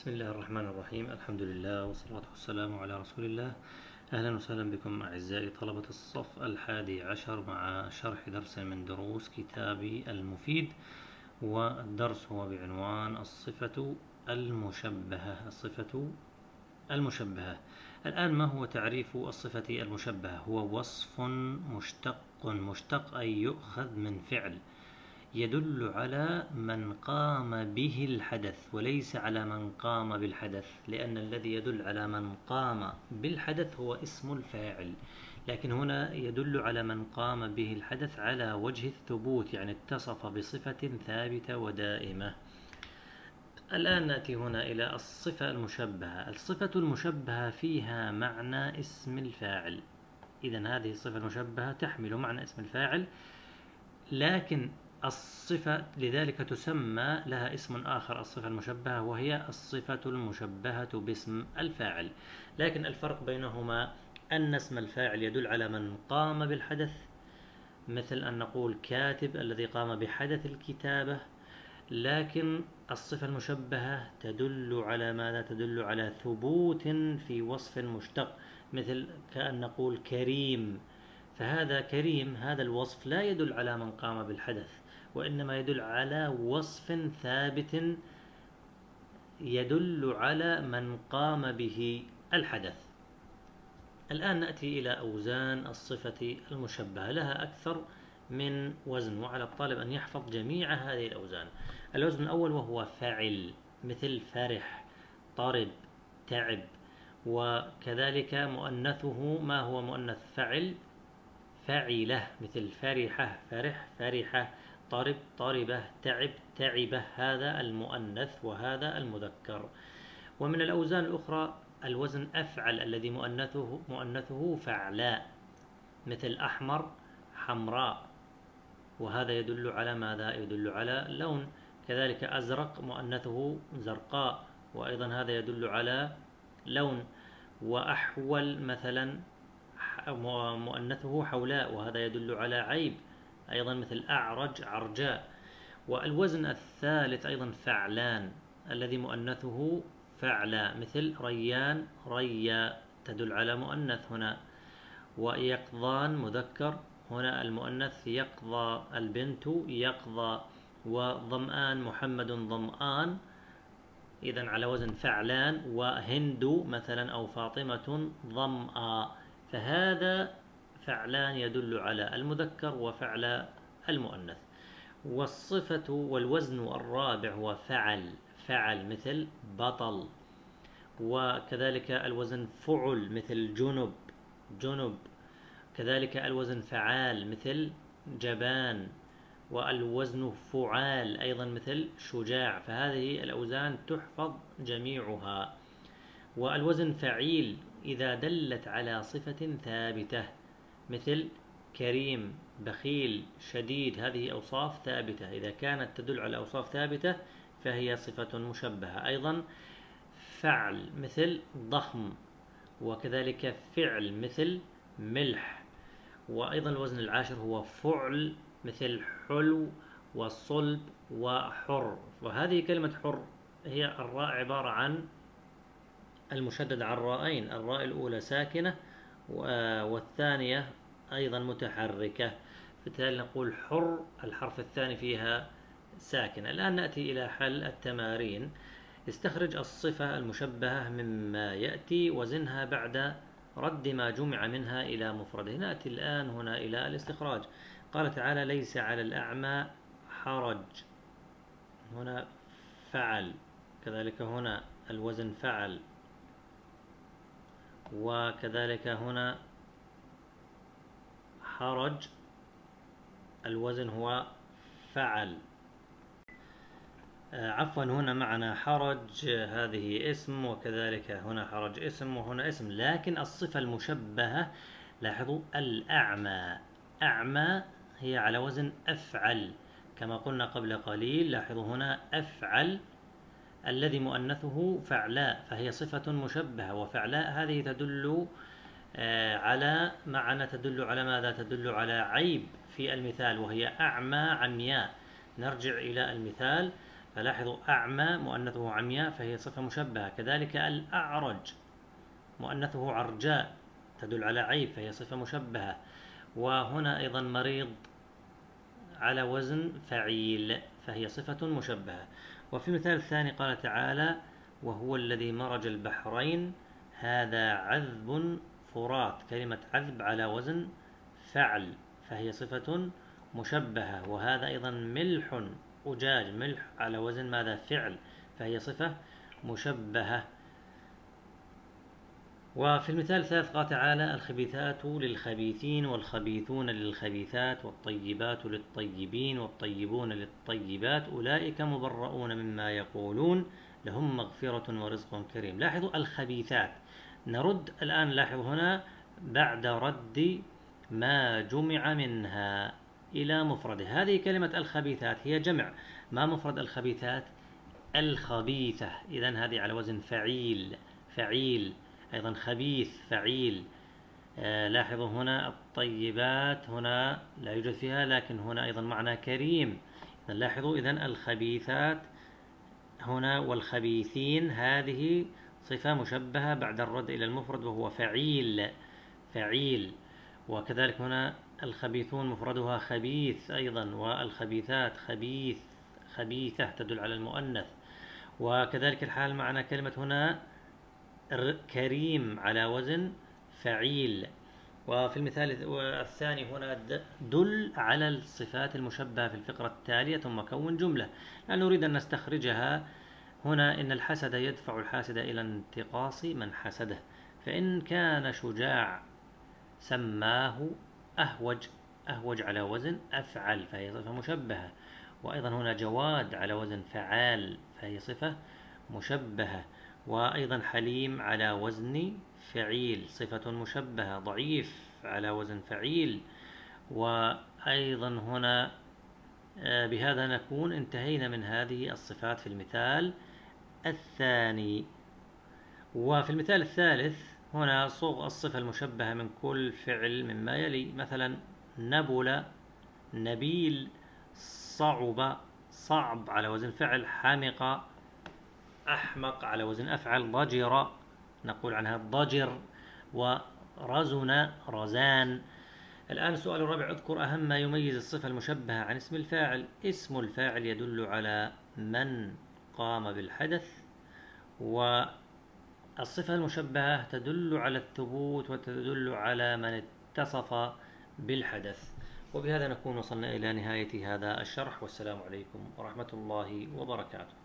بسم الله الرحمن الرحيم. الحمد لله والصلاة والسلام على رسول الله. أهلا وسهلا بكم أعزائي طلبة الصف 11 مع شرح درس من دروس كتابي المفيد، والدرس هو بعنوان الصفة المشبهة. الصفة المشبهة. الآن ما هو تعريف الصفة المشبهة؟ هو وصف مشتق أي يؤخذ من فعل يدل على من قام به الحدث وليس على من قام بالحدث، لأن الذي يدل على من قام بالحدث هو اسم الفاعل، لكن هنا يدل على من قام به الحدث على وجه الثبوت، يعني اتصف بصفة ثابتة ودائمة. الآن نأتي هنا إلى الصفة المشبهة. الصفة المشبهة فيها معنى اسم الفاعل، إذن هذه الصفة المشبهة تحمل معنى اسم الفاعل، لكن الصفة لذلك تسمى لها اسم آخر الصفة المشبهة، وهي الصفة المشبهة باسم الفاعل. لكن الفرق بينهما أن اسم الفاعل يدل على من قام بالحدث، مثل أن نقول كاتب الذي قام بحدث الكتابة، لكن الصفة المشبهة تدل على ماذا؟ تدل على ثبوت في وصف مشتق، مثل كأن نقول كريم، فهذا كريم هذا الوصف لا يدل على من قام بالحدث، وإنما يدل على وصف ثابت يدل على من قام به الحدث. الآن نأتي إلى أوزان الصفة المشبهة، لها أكثر من وزن، وعلى الطالب أن يحفظ جميع هذه الأوزان. الوزن الأول وهو فعل، مثل فرح، طرب، تعب. وكذلك مؤنثه ما هو مؤنث فعل؟ فعله، مثل فرحة، فرح، فرحة، طرب، طربة، تعب، تعبة، هذا المؤنث وهذا المذكر. ومن الأوزان الأخرى الوزن أفعل الذي مؤنثه فعلاء، مثل أحمر، حمراء، وهذا يدل على ماذا؟ يدل على لون. كذلك أزرق مؤنثه زرقاء، وأيضا هذا يدل على لون. وأحول مثلا مؤنثه حولاء، وهذا يدل على عيب، أيضا مثل أعرج، عرجاء. والوزن الثالث أيضا فعلان الذي مؤنثه فعلا، مثل ريان، ريا، تدل على مؤنث هنا. ويقظان مذكر، هنا المؤنث يقظى، البنت يقظى. وظمآن محمد ظمآن، إذن على وزن فعلان. وهند مثلا أو فاطمة ظمآ، فهذا فعلان يدل على المذكر وفعل المؤنث. والصفة والوزن الرابع هو فعل، فعل مثل بطل. وكذلك الوزن فعل مثل جنب، جنب. كذلك الوزن فعال مثل جبان. والوزن فعال أيضا مثل شجاع، فهذه الأوزان تحفظ جميعها. والوزن فعيل إذا دلت على صفة ثابتة، مثل كريم، بخيل، شديد، هذه أوصاف ثابتة، إذا كانت تدل على أوصاف ثابتة فهي صفة مشبهة. أيضا فعل مثل ضخم، وكذلك فعل مثل ملح. وأيضا الوزن العاشر هو فعل مثل حلو وصلب وحر. وهذه كلمة حر هي الراء عبارة عن المشدد على الرائين، الراء الأولى ساكنة والثانية أيضا متحركة، بالتالي نقول حر الحرف الثاني فيها ساكن. الآن نأتي إلى حل التمارين. استخرج الصفة المشبهة مما يأتي وزنها بعد رد ما جمع منها إلى مفرده. نأتي الآن هنا إلى الاستخراج. قال تعالى ليس على الأعمى حرج، هنا فعل، كذلك هنا الوزن فعل، وكذلك هنا حرج الوزن هو فعل. عفوا هنا معنا حرج هذه اسم، وكذلك هنا حرج اسم، وهنا اسم، لكن الصفة المشبهة لاحظوا الأعمى، أعمى هي على وزن أفعل كما قلنا قبل قليل. لاحظوا هنا أفعل الذي مؤنثه فعلاء، فهي صفة مشبهة، وفعلاء هذه تدل على معنى، تدل على ماذا؟ تدل على عيب في المثال، وهي أعمى عمياء. نرجع إلى المثال. فلاحظوا أعمى مؤنثه عمياء فهي صفة مشبهة، كذلك الأعرج مؤنثه عرجاء تدل على عيب فهي صفة مشبهة. وهنا أيضا مريض على وزن فعيل فهي صفة مشبهة. وفي المثال الثاني قال تعالى: وهو الذي مرج البحرين هذا عذب فرات، كلمة عذب على وزن فعل فهي صفة مشبهة. وهذا أيضا ملح أجاج، ملح على وزن ماذا؟ فعل، فهي صفة مشبهة. وفي المثال الثالث قال تعالى: الخبيثات للخبيثين والخبيثون للخبيثات والطيبات للطيبين والطيبون للطيبات أولئك مبرؤون مما يقولون لهم مغفرة ورزق كريم. لاحظوا الخبيثات، نرد الآن، لاحظوا هنا بعد رد ما جمع منها إلى مفرده. هذه كلمة الخبيثات هي جمع، ما مفرد الخبيثات؟ الخبيثة، إذن هذه على وزن فعيل، فعيل. أيضا خبيث فعيل. لاحظوا هنا الطيبات هنا لا يوجد فيها، لكن هنا أيضا معنى كريم. لاحظوا إذن الخبيثات هنا والخبيثين هذه صفة مشبهة بعد الرد إلى المفرد وهو فعيل، فعيل. وكذلك هنا الخبيثون مفردها خبيث أيضا، والخبيثات خبيث، خبيثة تدل على المؤنث. وكذلك الحال معنى كلمة هنا كريم على وزن فعيل. وفي المثال الثاني هنا دل على الصفات المشبهة في الفقرة التالية ثم كون جملة، لأن نريد أن نستخرجها. هنا إن الحسد يدفع الحاسد إلى انتقاص من حسده، فإن كان شجاع سماه أهوج، أهوج على وزن أفعل فهي صفة مشبهة. وأيضا هنا جواد على وزن فعال فهي صفة مشبهة. وأيضا حليم على وزن فعيل صفة مشبهة. ضعيف على وزن فعيل. وأيضا هنا بهذا نكون انتهينا من هذه الصفات في المثال الثاني. وفي المثال الثالث هنا صوغ الصفة المشبهة من كل فعل مما يلي، مثلا نبل، نبيل، صعب، صعب على وزن فعل، حمق، أحمق على وزن أفعل، ضجر نقول عنها ضجر، ورزن، رزان. الآن السؤال الرابع: اذكر أهم ما يميز الصفة المشبهة عن اسم الفاعل. اسم الفاعل يدل على من قام بالحدث، والصفة المشبهة تدل على الثبوت وتدل على من اتصف بالحدث. وبهذا نكون وصلنا إلى نهاية هذا الشرح، والسلام عليكم ورحمة الله وبركاته.